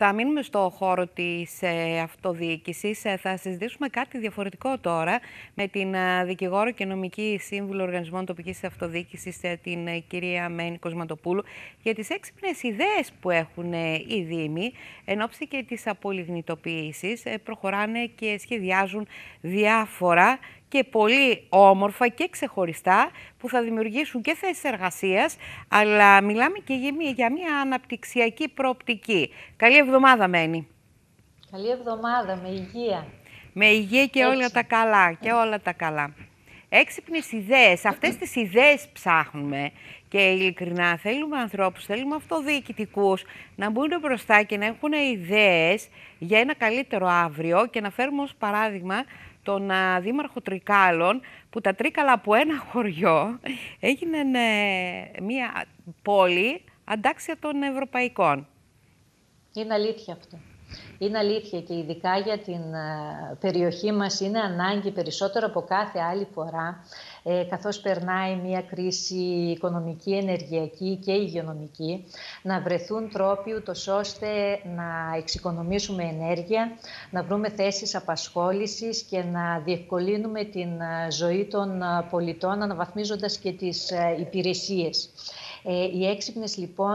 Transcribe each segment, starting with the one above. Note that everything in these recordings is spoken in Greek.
Θα μείνουμε στο χώρο της αυτοδιοίκησης. Θα συζητήσουμε κάτι διαφορετικό τώρα με την δικηγόρο και νομική σύμβουλο οργανισμών τοπικής αυτοδιοίκησης, την κυρία Μένη Κοσματοπούλου, για τις έξυπνες ιδέες που έχουν οι Δήμοι εν ώψη και της απολιγνητοποίησης. Προχωράνε και σχεδιάζουν διάφορα και πολύ όμορφα και ξεχωριστά που θα δημιουργήσουν και θέσεις εργασίας, αλλά μιλάμε και για μια αναπτυξιακή προοπτική. Καλή εβδομάδα, Μένη. Καλή εβδομάδα, με υγεία. Με υγεία και όλα τα καλά, και όλα τα καλά. Έξυπνες ιδέες, αυτές τις ιδέες ψάχνουμε και ειλικρινά θέλουμε ανθρώπους, θέλουμε αυτοδιοικητικούς να μπουν μπροστά και να έχουν ιδέες για ένα καλύτερο αύριο και να φέρουμε ως παράδειγμα τον Δήμαρχο Τρικάλων, που τα Τρίκαλα από ένα χωριό έγιναν μια πόλη αντάξια των ευρωπαϊκών. Είναι αλήθεια αυτό. Είναι αλήθεια και ειδικά για την περιοχή μας είναι ανάγκη περισσότερο από κάθε άλλη φορά, καθώς περνάει μια κρίση οικονομική, ενεργειακή και υγειονομική, να βρεθούν τρόποι ούτως ώστε να εξοικονομήσουμε ενέργεια, να βρούμε θέσεις απασχόλησης και να διευκολύνουμε την ζωή των πολιτών, αναβαθμίζοντας και τις υπηρεσίες. Οι έξυπνες λοιπόν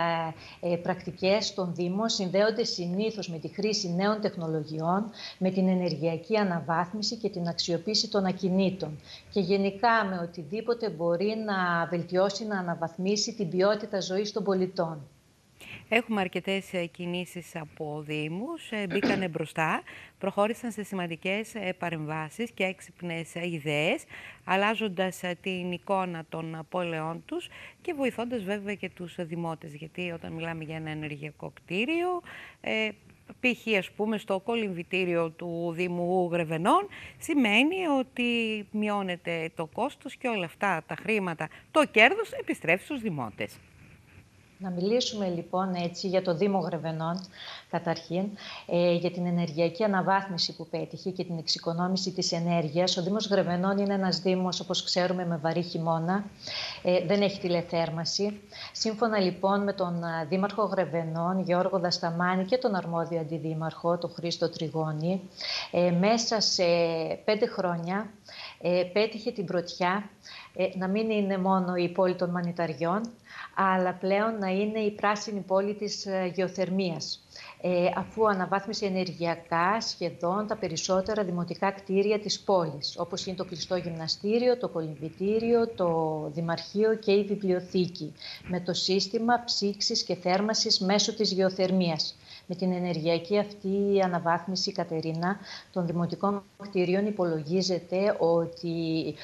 πρακτικές των Δήμων συνδέονται συνήθως με τη χρήση νέων τεχνολογιών, με την ενεργειακή αναβάθμιση και την αξιοποίηση των ακινήτων και γενικά με οτιδήποτε μπορεί να βελτιώσει, να αναβαθμίσει την ποιότητα ζωής των πολιτών. Έχουμε αρκετές κινήσεις από Δήμους, μπήκανε μπροστά, προχώρησαν σε σημαντικές παρεμβάσεις και έξυπνες ιδέες, αλλάζοντας την εικόνα των πόλεων τους και βοηθώντας βέβαια και τους δημότες, γιατί όταν μιλάμε για ένα ενεργειακό κτίριο, π.χ. ας πούμε στο κολυμβητήριο του Δήμου Γρεβενών, σημαίνει ότι μειώνεται το κόστος και όλα αυτά τα χρήματα, το κέρδος επιστρέφει στους δημότες. Να μιλήσουμε λοιπόν έτσι για το Δήμο Γρεβενών, καταρχήν, για την ενεργειακή αναβάθμιση που πέτυχε και την εξοικονόμηση της ενέργειας. Ο Δήμος Γρεβενών είναι ένας Δήμος, όπως ξέρουμε, με βαρύ χειμώνα, δεν έχει τηλεθέρμανση. Σύμφωνα λοιπόν με τον Δήμαρχο Γρεβενών, Γιώργο Δασταμάνη, και τον αρμόδιο αντιδήμαρχο, τον Χρήστο Τριγώνη, μέσα σε 5 χρόνια πέτυχε την πρωτιά να μην είναι μόνο η πόλη των Μανιταριών, αλλά πλέον να είναι η πράσινη πόλη της γεωθερμίας, αφού αναβάθμισε ενεργειακά σχεδόν τα περισσότερα δημοτικά κτίρια της πόλης, όπως είναι το κλειστό γυμναστήριο, το κολυμβητήριο, το δημαρχείο και η βιβλιοθήκη, με το σύστημα ψήξης και θέρμανσης μέσω της γεωθερμίας. Με την ενεργειακή αυτή αναβάθμιση, Κατερίνα, των δημοτικών κτηρίων υπολογίζεται ότι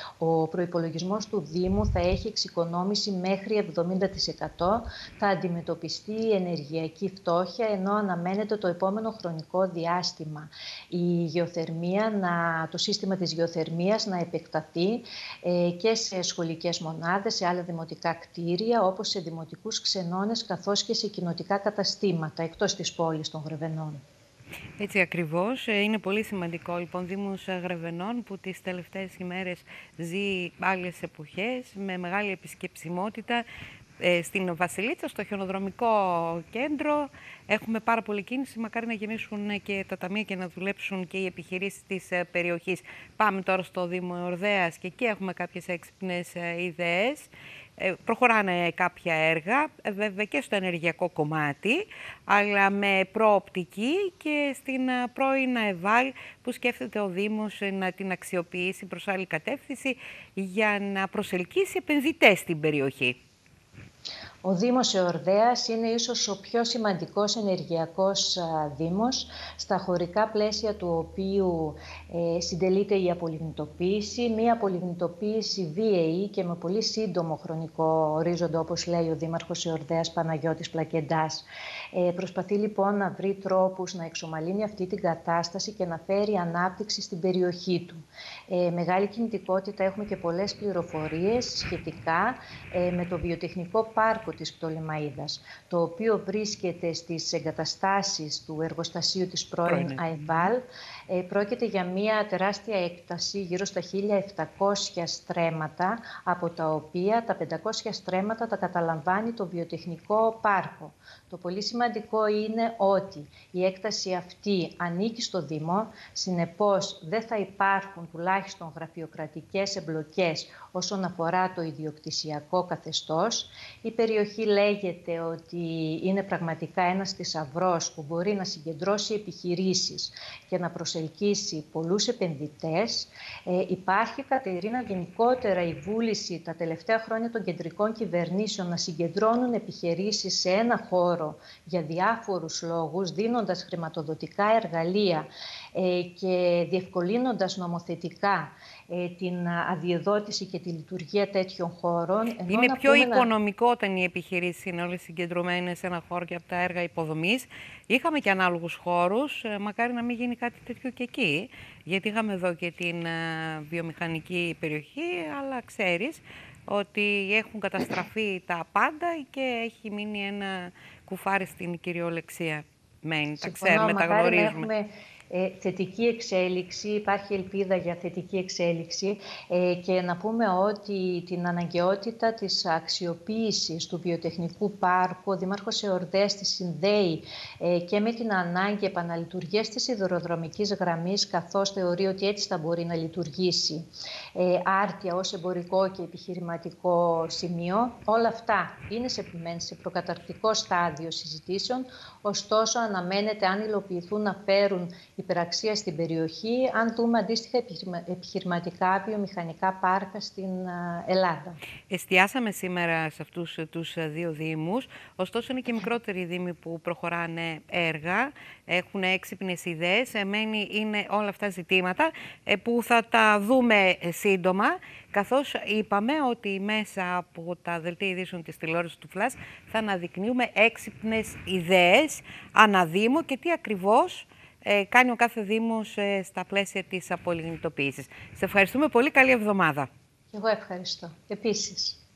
ο προϋπολογισμός του Δήμου θα έχει εξοικονόμηση μέχρι 70%, θα αντιμετωπιστεί η ενεργειακή φτώχεια, ενώ αναμένεται το επόμενο χρονικό διάστημα η γεωθερμία, το σύστημα της γεωθερμίας να επεκταθεί και σε σχολικές μονάδες, σε άλλα δημοτικά κτίρια, όπως σε δημοτικούς ξενώνες, καθώς και σε κοινοτικά καταστήματα εκτός της πόλης των Γρεβενών. Έτσι ακριβώς. Είναι πολύ σημαντικό λοιπόν Δήμος Γρεβενών, που τις τελευταίες ημέρες ζει άλλες εποχές με μεγάλη επισκεψιμότητα. Στην Βασιλίτσα, στο χιονοδρομικό κέντρο, έχουμε πάρα πολλή κίνηση. Μακάρι να γεμίσουν και τα ταμεία και να δουλέψουν και οι επιχειρήσεις της περιοχής. Πάμε τώρα στο Δήμο Ορδέας και εκεί έχουμε κάποιες έξυπνες ιδέες. Προχωράνε κάποια έργα, βέβαια και στο ενεργειακό κομμάτι, αλλά με προοπτική και στην πρώην ΕΒΑΛ, που σκέφτεται ο Δήμος να την αξιοποιήσει προς άλλη κατεύθυνση για να προσελκύσει επενδυτές στην περιοχή. Ο Δήμος Εορδέας είναι ίσως ο πιο σημαντικός ενεργειακός δήμος, στα χωρικά πλαίσια του οποίου συντελείται η απολιγνητοποίηση, μία απολιγνητοποίηση βίαιη και με πολύ σύντομο χρονικό ορίζοντα, όπως λέει ο Δήμαρχος Εορδέας Παναγιώτης Πλακεντάς. Προσπαθεί λοιπόν να βρει τρόπους να εξομαλύνει αυτή την κατάσταση και να φέρει ανάπτυξη στην περιοχή του. Μεγάλη κινητικότητα, έχουμε και πολλές πληροφορίες σχετικά με το βιοτεχνικό πάρκο πάρκο της Πτολεμαΐδας, το οποίο βρίσκεται στις εγκαταστάσεις του εργοστασίου της πρώην ΑΕΒΑΛ. Πρόκειται για μια τεράστια έκταση, γύρω στα 1.700 στρέμματα, από τα οποία τα 500 στρέμματα τα καταλαμβάνει το βιοτεχνικό πάρκο. Το πολύ σημαντικό είναι ότι η έκταση αυτή ανήκει στο Δήμο, συνεπώς δεν θα υπάρχουν τουλάχιστον γραφειοκρατικές εμπλοκές όσον αφορά το ιδιοκτησιακό καθεστώς. Η περιοχή λέγεται ότι είναι πραγματικά ένας θησαυρός που μπορεί να συγκεντρώσει επιχειρήσεις και να προσελκύσει πολλούς επενδυτές. Υπάρχει, Κατερίνα, γενικότερα η βούληση τα τελευταία χρόνια των κεντρικών κυβερνήσεων να συγκεντρώνουν επιχειρήσεις σε ένα χώρο για διάφορους λόγους, δίνοντας χρηματοδοτικά εργαλεία και διευκολύνοντας νομοθετικά την αδειοδότηση και τη λειτουργία τέτοιων χώρων. Είναι πιο οικονομικό όταν οι επιχειρήσεις είναι όλες συγκεντρωμένες σε ένα χώρο και από τα έργα υποδομής. Είχαμε και ανάλογους χώρους, μακάρι να μην γίνει κάτι τέτοιο και εκεί, γιατί είχαμε εδώ και την βιομηχανική περιοχή, αλλά ξέρεις ότι έχουν καταστραφεί τα πάντα και έχει μείνει ένα κουφάρι στην κυριολεξία. Τα ξέρουμε, τα γνωρίζουμε. Θετική εξέλιξη, υπάρχει ελπίδα για θετική εξέλιξη και να πούμε ότι την αναγκαιότητα της αξιοποίησης του βιοτεχνικού πάρκου, ο Δήμαρχος Εορδαίας τη συνδέει και με την ανάγκη επαναλειτουργίας της σιδηροδρομικής γραμμής, καθώς θεωρεί ότι έτσι θα μπορεί να λειτουργήσει άρτια ως εμπορικό και επιχειρηματικό σημείο. Όλα αυτά είναι σε προκαταρκτικό στάδιο συζητήσεων, ωστόσο αναμένεται, αν υλοποιηθούν, να φέρουν υπεραξία στην περιοχή, αν δούμε αντίστοιχα επιχειρηματικά βιομηχανικά πάρκα στην Ελλάδα. Εστιάσαμε σήμερα σε αυτούς τους δύο δήμους, ωστόσο είναι και μικρότεροι δήμοι που προχωράνε έργα, έχουν έξυπνες ιδέες, είναι όλα αυτά ζητήματα που θα τα δούμε σύντομα, καθώς είπαμε ότι μέσα από τα δελτία ειδήσεων της τηλεόρασης του Flash θα αναδεικνύουμε έξυπνες ιδέες αναδήμο και τι ακριβώς κάνει ο κάθε Δήμος στα πλαίσια της απολιγνητοποίησης. Σε ευχαριστούμε πολύ. Καλή εβδομάδα. Εγώ ευχαριστώ. Επίσης.